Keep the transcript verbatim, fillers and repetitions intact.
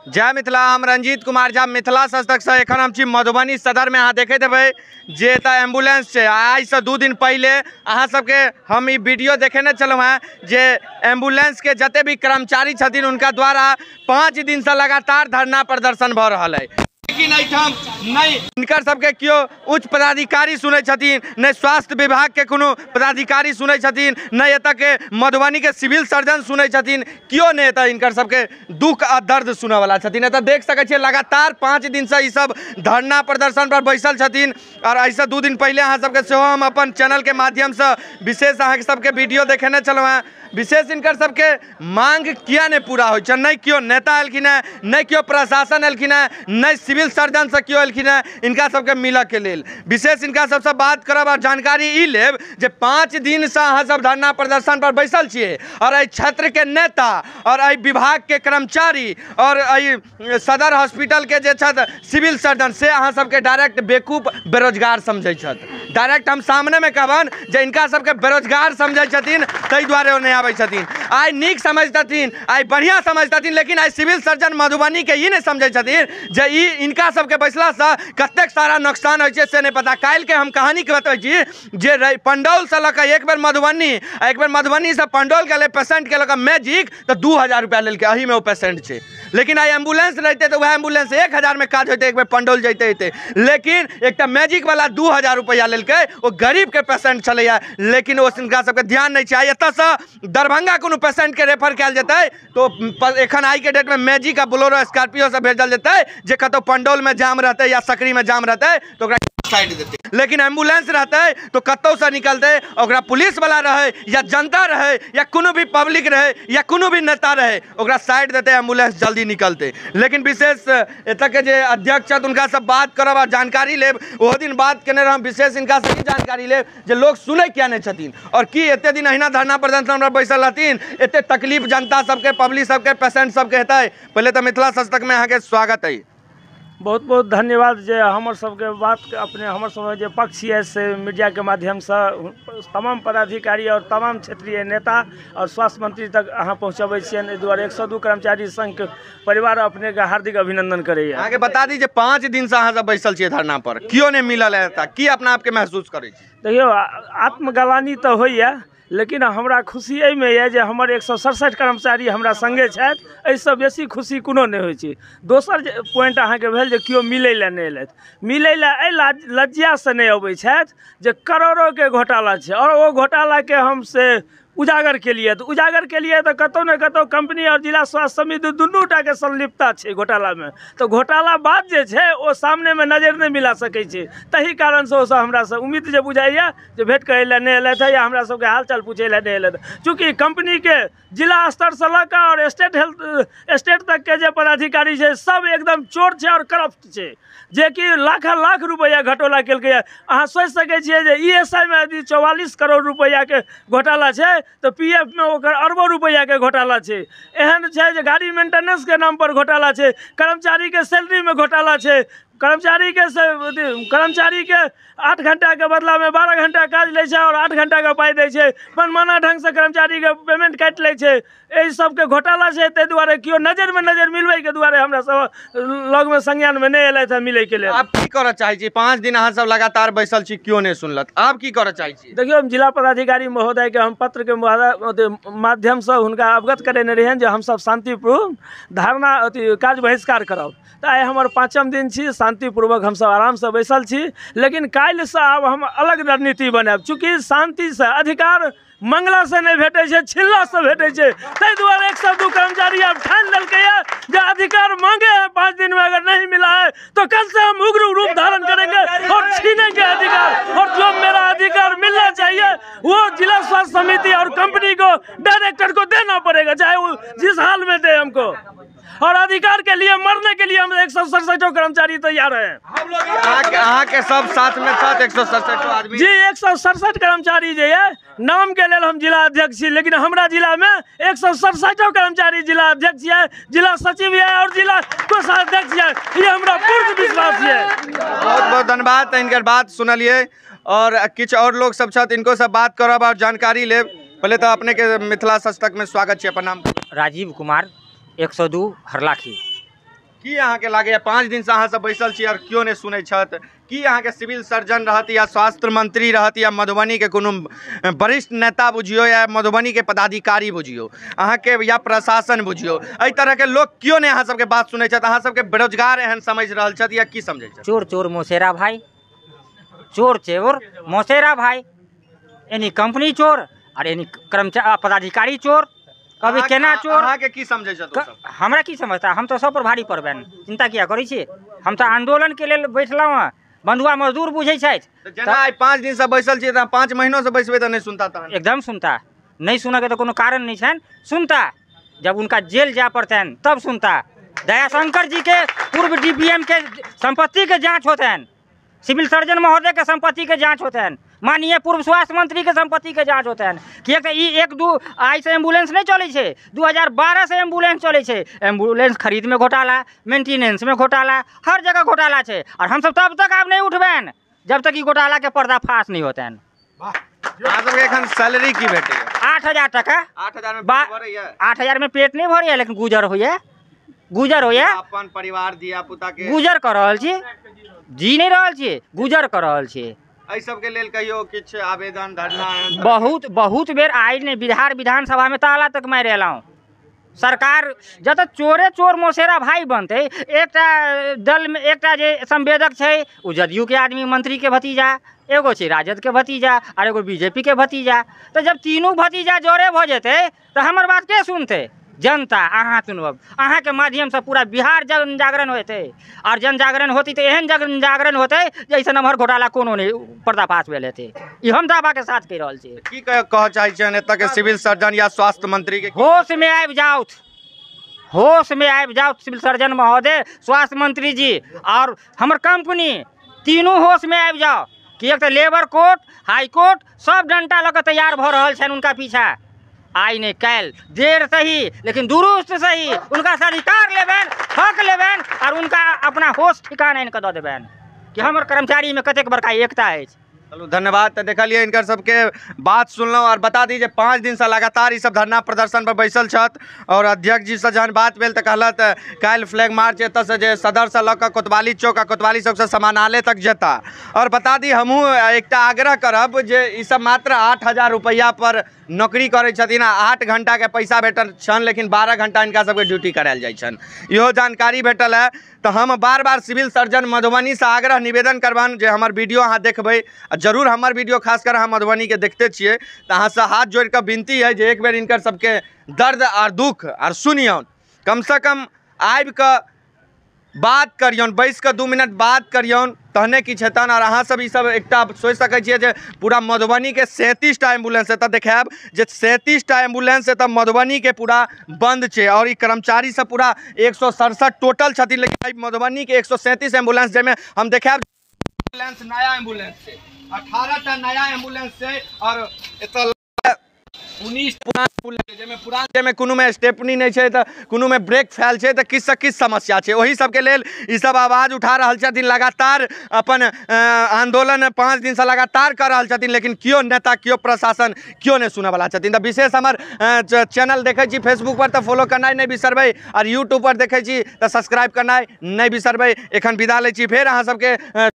जय मिथिला। हम रंजीत कुमार झा मिथिला सस्तक से एखन हम छी मधुबनी सदर में। अहाँ देखते हेबै जे एतऽ एम्बुलेंस है। आज से दू दिन पहले अहाँ सबके हम ई वीडियो देखेने चलूँ हैं जे एम्बुलेंस के जते भी कर्मचारी छथिन उनका द्वारा पाँच दिन से लगातार धरना प्रदर्शन भ रहा है, लेकिन एहिठाम नहीं इनकर सबके क्यों उच्च पदाधिकारी सुनै छथिन, नहीं स्वास्थ्य विभाग के कोनो पदाधिकारी सुनै छथिन, नहीं एतऽ के मधुबनी के सिविल सर्जन सुनै छथिन, क्यों नहीं एतऽ इनकर सबके दुख आ दर्द सुनै वाला छथिन। एतऽ देख सकै छियै लगातार पाँच दिन से ई सब धरना प्रदर्शन पर बैसल छथिन। और ऐसे दू दिन पहले अहाँ सबके सेहो हम अपन चैनल के माध्यम से विशेष अहाँ सबके वीडियो देखेने चलूँ हैं। विशेष इनकर सबके मांग किया नहीं पूरा हो, नहीं क्यों नेता एलखिन है, नहीं क्यों प्रशासन एलखिन है, नहीं सिविल सर्जन से क्यों एलखिन है इनका सबके मिलऽ के लेल। विशेष इनका सबसे बात करब और जानकारी ई लेब जे पाँच दिन से अहाँ सब धरना प्रदर्शन पर बैसल छिए और एहि क्षेत्र के नेता और एहि विभाग के कर्मचारी और एहि सदर हॉस्पिटल के जे छथि सिविल सर्जन से अहाँ सबके डायरेक्ट बेवकूफ बेरोजगार समझै छथि। डायरेक्ट हम सामने में कहबन जे इनका सबके बेरोजगार समझै छथिन, ताहि दुआरे ओ नहीं आबै छथिन। आइ नीक समझतथिन, आइ बढ़िया समझतथिन, लेकिन आइ सिविल सर्जन मधुबनी के ई नहीं समझै छथिन जे ई इनका सबके बैसला से कतेक सारा नुकसान होइ छै से नहीं पता। काल्हि के हम कहानी के बतबै छी जे पंडौल से लऽ एक बेर मधुबनी एक बेर मधुबनी से पंडौल गेलै पेशेंट के लऽ मैजिक तो दू हजार रुपया लेलकै, अही में वो पेशेंट छै। लेकिन आई एम्बुलेंस रहते तो वह एम्बुलेंस एक हजार में काज होते, एक बेर पंडौल जैते होते, लेकिन एक मैजिक वाला दू हजार रुपया लेलकै, वो गरीब के पेशेंट चले। लेकिन वो इनका सबके ध्यान नहीं चाहिए। एतऽ से दरभंगा कोनो पेशेंट के रेफर कल जेतै तो एखन आई के डेट में मैजिक आ बोलेरो स्कॉर्पियो से भेजल जेतै, जे कतौ पंडौल में जाम रहते या सकरी में जाम रहते तो ओकरा साइड देते। लेकिन एम्बुलेंस रहते तो कतौ से निकलते, ओकरा पुलिस वाला रहे या जनता रहे या कोनो भी पब्लिक रहे या कोनो भी नेता रहे ओकरा साइड देते, एम्बुलेंस जल्दी निकलते। लेकिन विशेष एतऽ के जे अध्यक्ष छथि उनका सब बात करब और जानकारी लेब। ओहो दिन बात केने रहम, विशेष इनका से जानकारी लेब जे लोग सुनै किया नहीं छथिन और की एते दिन अहिना धरना प्रदर्शन पर बैसल रहथिन, एते तकलीफ जनता सबके पब्लिक सबके पेशेंट सबके हेतै। पहले तो मिथिला सस्तक में अहाँ के स्वागत है। बहुत बहुत धन्यवाद जे हमर सबके बात अपने हमर सब जे पक्ष है से मीडिया के माध्यम से तमाम पदाधिकारी और तमाम क्षेत्रीय नेता और स्वास्थ्य मंत्री तक अहाँ पहुँचबै छियन। एहि दुआरे एक सौ दू कर्मचारी संघ के परिवार अपने के हार्दिक अभिनंदन करैया। अहाँ के बता दी जे पाँच दिन से अहाँ सब बैसल छियै धरना पर, क्यों नहीं मिलल है, की अपना आपके महसूस करै छी? देखियो आत्मग्लानि तो होइए, लेकिन हमरा खुशी एहिमे यए जे हमर एक सौ सड़सठि कर्मचारी हमरा संगे छथि, एहिसँ बेसी खुशी कोनो नहि होइ छै। दोसर जे पॉइंट अहाँके भेल जे केओ मिलै लए नहि एलथि, मिलै लए एहि लज्जासँ नहि अबै छथि जे करोड़ोके घोटाला छै और ओ घोटालाके हम से उजागर के लिए तो उजागर के लिए तो कतौ न कतौ कंपनी और जिला स्वास्थ्य समिति दुनूटा के संलिप्तता छै घोटाला में। तो घोटाला बाद जे छै ओ सामने में नजर नहीं मिला सकै छै, तही कारण से ओसब हमरा से उम्मीद जे बुझाइया जे भेंट करै लए नहीं एलथि या हमरा सबके हालचाल पूछे लए नहीं एलथि। चूँकि कंपनी के जिला स्तर से लऽ कऽ और स्टेट हेल्थ स्टेट तक के जे पदाधिकारी छै सब एकदम चोर छै और करप्ट छै, जे कि लाख लाख रुपया घोटाला केलकै। अहाँ सोचि सकै छियै जे ई एस आई में यदि चौवालीस करोड़ रुपया के घोटाला छै तो पी एफ में ओकर अरबों रुपया के घोटाला छै। एहन छै जे गाड़ी मेंटेनेंस के नाम पर घोटाला छै, कर्मचारी के सैलरी में घोटाला छै, कर्मचारी के से कर्मचारी के आठ घंटा के बदला में बारह घंटा काज ले छै और आठ घंटा का पाई दै छै, मनमाना ढंग से कर्मचारी के पेमेंट काटि लै छै। एहि सबके घोटाला छै, ताहि दुआरे केओ नजर में नजर मिलबै के दुआरे हमरा सब लग में संज्ञान में नहीं एलथि मिलै के लेल। आप की करऽ चाहै छी? पाँच दिन अहाँ सब लगातार बैसल छी, क्यों नहीं सुनलत? आप की करऽ चाहै छी? देखियो हम जिला पदाधिकारी महोदय के हम पत्र के माध्यम से हुनका अवगत करेने रहियन जे हम सब शांतिपूर्ण धारणा अथी काज बहिष्कार करब। तो आइ हमर पाँचम दिन छी, शांतिपूर्वक हम सब आराम से बैसल छी। लेकिन काल्हि से आब हम अलग रणनीति बनायब, चूँकि शांति से अधिकार मंगला से नहीं भेटे छै, छिल्ला से भेटे छै। ताहि दुआरे एक सौ दू कर्मचारी अब ठान लेलकै है जो अधिकार मांगे हैं पाँच दिन में अगर नहीं मिला है तो कल से हम उग्र रूप धारण करेंगे और छीनेंगे अधिकार। और जो मेरा अधिकार मिलना चाहिए वो जिला स्वास्थ्य समिति और कंपनी को डायरेक्टर को देना पड़ेगा, चाहे वो जिस हाल में दे हमको। और अधिकार के लिए मरने के लिए हम एक सौ सड़सठ कर्मचारी तैयार हैं। अहाँ के सब साथ में साथ एक सौ सड़सठ आदमी जी एक सौ सड़सठ कर्मचारी जे है नाम के लेल हम जिला अध्यक्ष छी, लेकिन हमरा जिला में एक सौ सड़सठ कर्मचारी जिला अध्यक्ष है, जिला सचिव है और जिला कोषाध्यक्ष है। ये हमरा पूर्ण विश्वास है। बहुत बहुत धन्यवाद। इनकर बात सुनलिए और किछ और लोग सब छथि, इनको सब बात करब और जानकारी लेब। पहले तो अपने के मिथिला सस्तक में स्वागत है। अपन नाम? राजीव कुमार, एक सौ दू हरलाखी। की अहाँके लागैए पाँच दिन से अहाँ सब बैसल छी और क्यों नहीं सुनै छथि? की अहाँके सिविल सर्जन रहत या स्वास्थ्य मंत्री रहत या मधुबनी के कोनो वरिष्ठ नेता बुझियो या मधुबनी के पदाधिकारी बुझियो अहाँके या प्रशासन बुझियो एहि तरह के लोग क्यों नहीं अहाँ सबके बात सुनै छथि? अहाँ सबके बेरोजगार एहन समझ रहल छथि या की समझै छथि? चोर चोर मोसेरा भाई, चोर चोर मोसेरा भाई, यानी कंपनी चोर और यानी कर्मचारी पदाधिकारी चोर, कभी केना चोर अहाँके की समझै छथि? ओ सब? हमरा की समझता, हम तो सब पर भारी पड़बैन, चिंता किया करै छी? हम तो आंदोलन के लेल बैठलहुँ हँ, बंधुआ मजदूर बुझै छथि। तऽ जेना आइ पाँच दिन से बैसल छी तऽ पाँच महीनों से बैसबै तऽ नहीं सुनता तहन? एकदम सुनता, नहीं सुना के तो कोनो कारण नहीं छन, सुनता। जब उनका जेल जा पड़तैन तब सुनता। दयाशंकर जी के पूर्व डीबीएम के संपत्ति के जांच होतैन, सिविल सर्जन महोदय के संपत्ति के जांच होतैन, माननीय पूर्व स्वास्थ्य मंत्री के संपत्ति के जांच होतैन। किएक ई एक दू आई से एम्बुलेंस नहीं चलै छै, दू हजार बारह से एम्बुलेंस चलै छै। एम्बुलेंस खरीद में घोटाला, मेंटेनेंस में घोटाला, हर जगह घोटाला छै। और हम सब तब तक आब नहीं उठबैन जब तक ई घोटाला के पर्दाफाश नहीं होतैन। अहाँ सबके एखन सैलरी की भेटैए? आठ हजार टका। आठ हजार में बा- पेट भरैए? आठ हजार में पेट नहीं भरैए, लेकिन गुजर होइए, गुजर होइए, अपन परिवार धिया पुता के गुजर कर रहल छी, जी नहीं रहल छी, गुजर कर रहल छी। एहि सबके लेल कहियो किछु आवेदन धरना एहन तरह- बहुत बहुत बेर आई ने बिहार विधानसभा में ताला तक मारि एलहुँ। सरकार जत चोरे चोर मोसेरा भाई बनते, एकटा दल में एकटा जे संवेदक छै ओ जदयू के आदमी, मंत्री के भतीजा, एगो छै राजद के भतीजा और एगो बीजेपी के भतीजा। तो जब तीनों भतीजा जोड़े भ जेते तो हमर बात के सुनते? जनता, अहाँ सुनब, अहाँ के माध्यम से पूरा बिहार जन जागरण होते। और जन जागरण होती तो एहन जन जागरण होते जैसे नमहर घोटाला कोनो नहीं पर्दाफाश भेल हेतै। ई हम दावा के साथ कहि रहल छी। की कह कह चाहै छियनि एतऽ के सिविल सर्जन या स्वास्थ्य मंत्री के? होश में आबि जाउथ, होश में आबि जाउथ सिविल सर्जन महोदय, स्वास्थ्य मंत्री जी और हमर कंपनी, तीनों होश में आबि जाओ। किएक तऽ लेबर कोर्ट, हाई कोर्ट सब डंटा लऽ कऽ तैयार भऽ रहल छनि उनका पीछा। आई नहीं कैल, देर सही लेकिन दुरुस्त सही, उनका से अधिकार लेबैन, हक लेबैन और उनका अपना होश ठिकाना आनि कऽ दऽ देबैन कि हमर कर्मचारी में कतेक बड़का एकता अछि। चलू धन्यवाद। तो देखलिए इनकर सबके बात सुनलहुँ और बता दी जे पाँच दिन से लगातार ई सब धरना प्रदर्शन पर बैसल छथि और अध्यक्ष जी से जहन बात भेल तऽ कहलत काल्हि फ्लैग मार्च एतऽ से जे सदर से लऽ कऽ कोतवाली चौक आ कोतवाली चौक से समानालय तक जेता। और बता दी हमहूँ एकटा आग्रह करब जे ई सब मात्र आठ हजार रुपैआ पर नौकरी करै छथिन, आठ घंटा के पैसा भेटल छनि लेकिन बारह घंटा इनका सबके ड्यूटी करायल जाइ छनि। इहो जानकारी भेटल है। तो हम बार बार सिविल सर्जन मधुबनी से आग्रह निवेदन करबन जे हमर वीडियो अहाँ देखबै, जरूर हमर वीडियो खासकर अहाँ मधुबनी के देखते छियै तो अहाँ से हाथ जोड़ के विनती है जे एक बेर इनकर सबके दर्द और दुख और सुनियौन, कम से कम आबि कऽ बात करियौन, बैस कऽ दू मिनट बात करियौन तहने किछु हेतन। और अहाँ सब ई सब एकटा सोचि सकै छियै जे पूरा मधुबनी के सैंतीस टा एम्बुलेंस एतऽ देखायब जे सैंतीस टा एम्बुलेंस एतऽ मधुबनी के पूरा बंद छै और ई कर्मचारी सब पूरा एक सौ सड़सठ टोटल छथिन, लेकिन मधुबनी के एक सौ सैंतीस एम्बुलेंस जाहिमे हम देखायब एम्बुलेंस नया एम्बुलेंस छै, अठारह टा नया एम्बुलेंस छै और एतऽ उन्नीस पुरान एम्बुलेंस जाहिमे पुरान जाहिमे कोनो में स्टेपनी नहीं छै तऽ कोनो में ब्रेक फेल छै तऽ किछु से किछु समस्या छै। ओही सबके लेल ई सब आवाज उठा रहल छथिन, लगातार अपन आंदोलन पाँच दिन से लगातार कर रहल छथिन, लेकिन केओ नेता केओ प्रशासन केओ नहीं सुनय वाला छथिन। तऽ विशेष हमर चैनल देखै छी फेसबुक पर तऽ फॉलो करनाइ नहीं बिसरबै और यूट्यूब पर देखै छी तऽ सब्सक्राइब करनाइ नहीं बिसरबै। एखन विदा लै छी, फेर अहाँ सबके